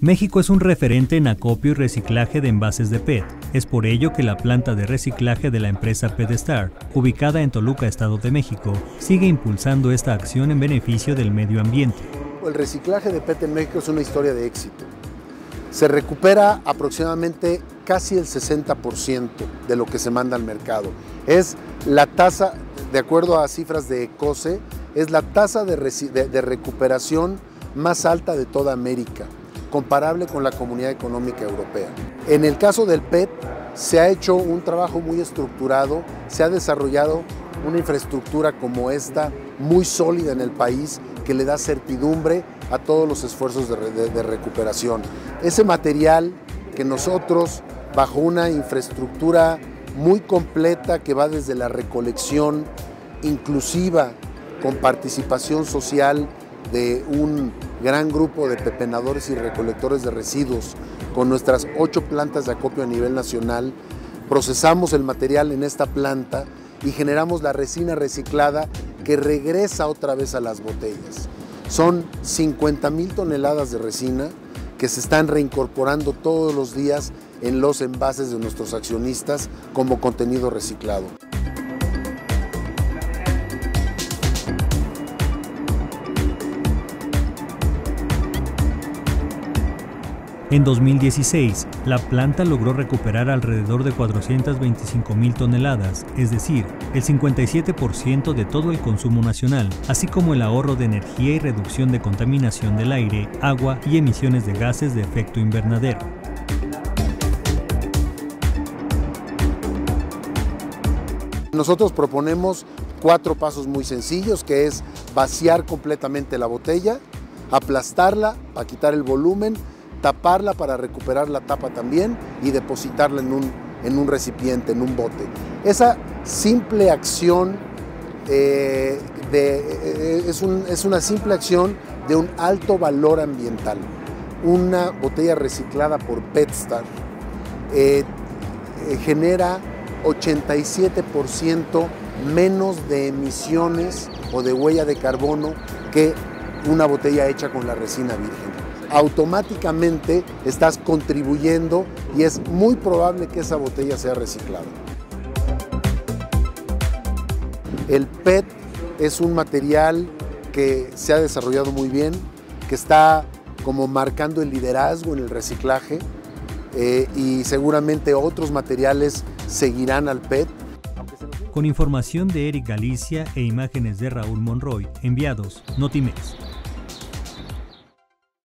México es un referente en acopio y reciclaje de envases de PET. Es por ello que la planta de reciclaje de la empresa PetStar, ubicada en Toluca, Estado de México, sigue impulsando esta acción en beneficio del medio ambiente. El reciclaje de PET en México es una historia de éxito. Se recupera aproximadamente casi el 60% de lo que se manda al mercado. Es la tasa, de acuerdo a cifras de COSE, es la tasa de recuperación más alta de toda América, comparable con la Comunidad Económica Europea. En el caso del PET se ha hecho un trabajo muy estructurado, se ha desarrollado una infraestructura como esta, muy sólida en el país, que le da certidumbre a todos los esfuerzos de recuperación. Ese material que nosotros, bajo una infraestructura muy completa que va desde la recolección inclusiva, con participación social de un gran grupo de pepenadores y recolectores de residuos, con nuestras 8 plantas de acopio a nivel nacional, procesamos el material en esta planta y generamos la resina reciclada que regresa otra vez a las botellas. Son 50,000 toneladas de resina que se están reincorporando todos los días en los envases de nuestros accionistas como contenido reciclado. En 2016, la planta logró recuperar alrededor de 425,000 toneladas, es decir, el 57% de todo el consumo nacional, así como el ahorro de energía y reducción de contaminación del aire, agua y emisiones de gases de efecto invernadero. Nosotros proponemos 4 pasos muy sencillos, que es vaciar completamente la botella, aplastarla para quitar el volumen, taparla para recuperar la tapa también y depositarla en un recipiente, en un bote. Esa simple acción es una simple acción de un alto valor ambiental. Una botella reciclada por PetStar genera 87% menos de emisiones o de huella de carbono que una botella hecha con la resina virgen. Automáticamente estás contribuyendo y es muy probable que esa botella sea reciclada. El PET es un material que se ha desarrollado muy bien, que está como marcando el liderazgo en el reciclaje y seguramente otros materiales seguirán al PET. Con información de Eric Galicia e imágenes de Raúl Monroy, enviados Notimex.